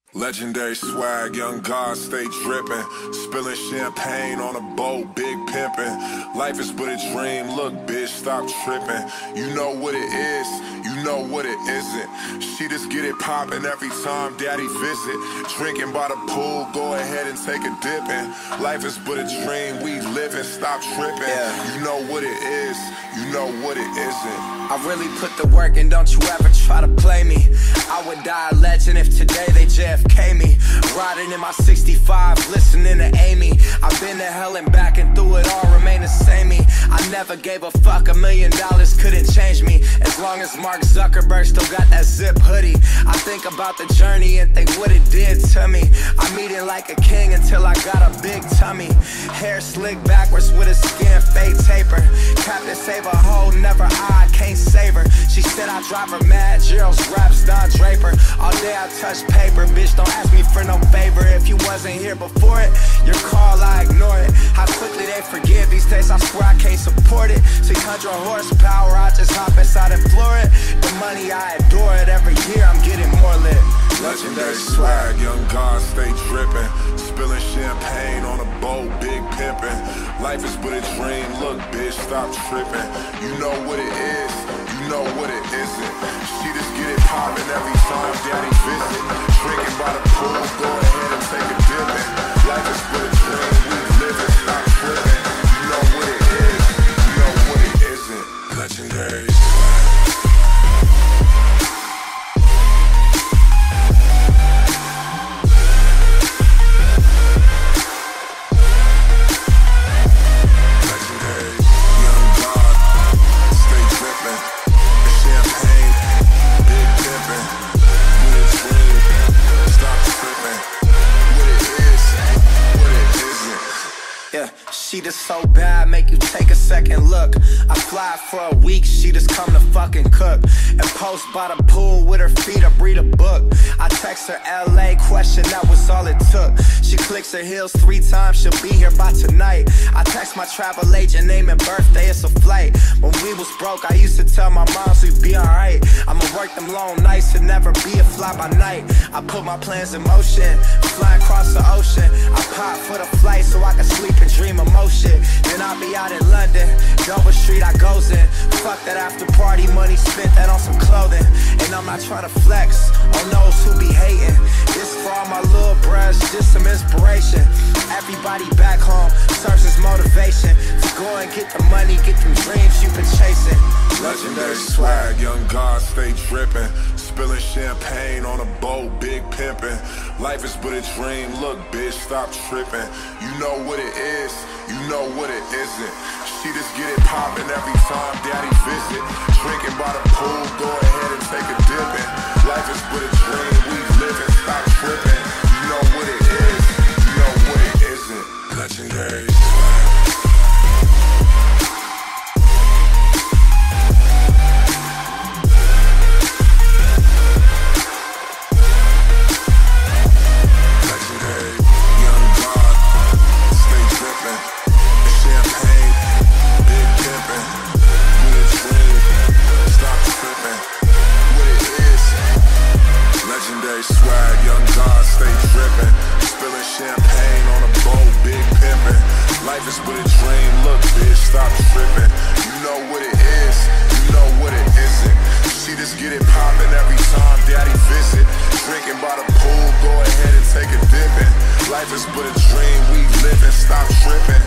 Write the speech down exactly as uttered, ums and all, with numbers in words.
Legendary swag, young God stay drippin'. Spilling champagne on a boat, big pimpin'. Life is but a dream, look bitch, stop trippin'. You know what it is, you know what it isn't. She just get it poppin' every time daddy visit. Drinking by the pool, go ahead and take a dippin'. Life is but a dream, we livin', stop trippin'. Yeah. You know what it is, you know what it isn't. I really put the work in, don't you ever try to play me. I would die a legend if today they J F K me. Riding in my sixty-five, listening to Amy. I've been to hell and back and through it all, remain the same me. I never gave a fuck, a million dollars couldn't change me. As long as Mark Zuckerberg still got that zip hoodie. I think about the journey and think what it did to me. I'm eating like a king until I got a big tummy. Hair slicked backwards with a skin fade taper. Captain save a hoe, never I, can't save her. She said I drive her mad, Gerald's raps, Don Draper. All day I touch paper, bitch don't ask me for no favor. If you wasn't here before it, your call I ignore it. How quickly they forgive these days, I swear I can't support it. six hundred horsepower, I just hop inside and floor it. The money I adore it, every year I'm getting more lit. Legendary swag, young God stay drippin'. Spilling champagne on a boat, big pimpin'. Life is but a dream, look bitch, stop trippin'. You know what it is, you know what it isn't. She just get it poppin' every time daddy visit. Drinking by the pool, go ahead and take a dippin'. Life is but a dream, we livin', stop trippin'. You know what it is, you know what it isn't. Legendary swag. She just so bad, make you take a second look. I fly for a week, she just come to fucking cook. And post by the pool with her feet up, read a book. I text her L A question, that was all it took. She clicks her heels three times, she'll be here by tonight. I text my travel agent, name and birthday, it's a flight. When we was broke, I used to tell my moms we'd be alright. I'ma work them long nights and never be a fly by night. I put my plans in motion, flying across the ocean. I pop for the flight so I can sleep and dream of motion. Then I'll be out in London, Dover Street I goes in. Fuck that after party money, spent that on some clothing. And I'm not trying to flex on those who be hating. This for all my little bruhs, just some inspiration. Everybody back home serves as motivation to go and get the money, get them dreams you've been chasing. Legendary swag, young God stay drippin'. Spilling champagne on a boat, big pimpin'. Life is but a dream, look bitch, stop trippin'. You know what it is, you know what it isn't. She just get it poppin' every time daddy visit. Drinking by the pool, go ahead and take a dippin'. Life is but a dream, we livin', stop trippin'. You know what it is, you know what it isn't. Legendary swag. Swag, young God stay drippin'. Spilling champagne on a boat, big pimpin'. Life is but a dream, look bitch, stop trippin'. You know what it is, you know what it isn't. She just get it poppin' every time daddy visit. Drinking by the pool, go ahead and take a dippin'. Life is but a dream, we livin', stop trippin'.